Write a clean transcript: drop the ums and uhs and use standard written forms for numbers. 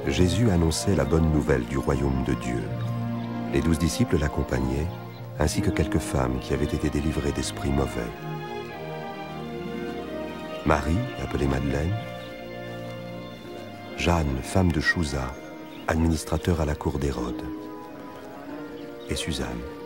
Jésus annonçait la bonne nouvelle du royaume de Dieu. Les 12 disciples l'accompagnaient, ainsi que quelques femmes qui avaient été délivrées d'esprits mauvais. Marie, appelée Madeleine, Jeanne, femme de Chouza, administrateur à la cour d'Hérode, et Suzanne.